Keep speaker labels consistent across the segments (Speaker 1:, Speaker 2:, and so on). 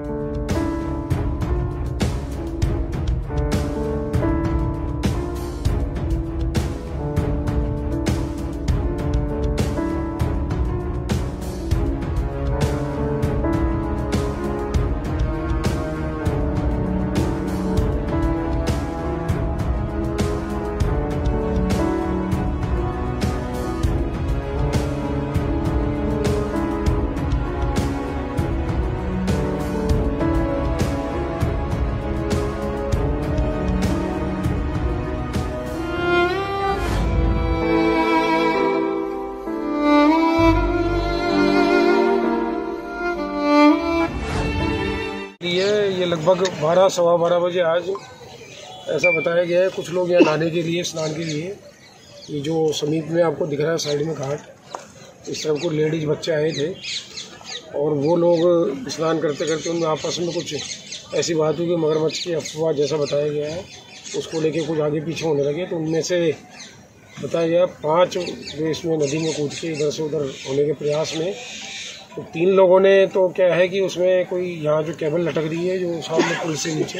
Speaker 1: ये लगभग 12 सवा 12 बजे आज ऐसा बताया गया है। कुछ लोग यहाँ नहाने के लिए, स्नान के लिए, ये जो समीप में आपको दिख रहा है साइड में घाट, इस तरफ को लेडीज बच्चे आए थे और वो लोग स्नान करते करते उनमें आपस में कुछ ऐसी बात हुई कि मगरमच्छ की अफवाह जैसा बताया गया है उसको लेके कुछ आगे पीछे होने लगे। तो उनमें से बताया गया 5 जो इसमें नदी में कूद के इधर से उधर होने के प्रयास में, तो 3 लोगों ने तो क्या है कि उसमें कोई यहाँ जो केबल लटक रही है जो सामने पुल से नीचे,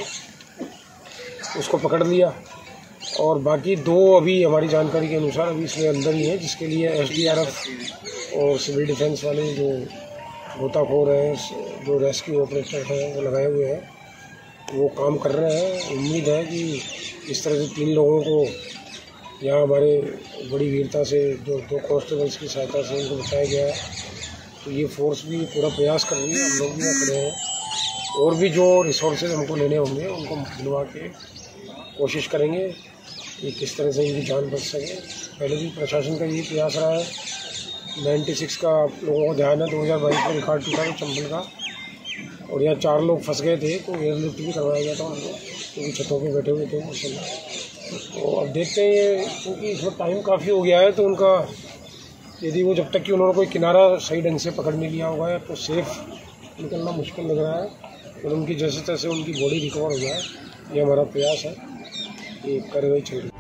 Speaker 1: उसको पकड़ लिया और बाकी 2 अभी हमारी जानकारी के अनुसार अभी इसमें अंदर ही है, जिसके लिए SDRF और सिविल डिफेंस वाले जो गोताखोर हैं, जो रेस्क्यू ऑपरेटर हैं, वो लगाए हुए हैं, वो काम कर रहे हैं। उम्मीद है कि इस तरह से 3 लोगों को यहाँ हमारे बड़ी वीरता से जो 2 कांस्टेबल्स की सहायता से उनको बचाया गया है। तो ये फोर्स भी पूरा प्रयास कर रही है, हम लोग भी यहाँ खड़े हैं और भी जो रिसोर्सेज हमको लेने होंगे उनको दिलवा के कोशिश करेंगे कि किस तरह से इनकी जान बच सके। पहले भी प्रशासन का यही प्रयास रहा है। 96 का आप लोगों को ध्यान है, 2022 में रिकॉर्ड टूटा था चंबल का और यहाँ 4 लोग फंस गए थे, तो एयरलिफ्ट भी करवाया गया था उनको, क्योंकि छतों पे बैठे हुए थे माशाल्लाह। तो अब देखते हैं ये, क्योंकि इसमें टाइम काफ़ी हो गया है, तो उनका यदि वो जब तक कि उन्होंने कोई किनारा सही ढंग से पकड़ नहीं लिया होगा तो सेफ निकलना मुश्किल लग रहा है और उनकी जैसे तैसे उनकी बॉडी रिकवर हो जाए, ये हमारा प्रयास है। ये कार्रवाई चल रही है।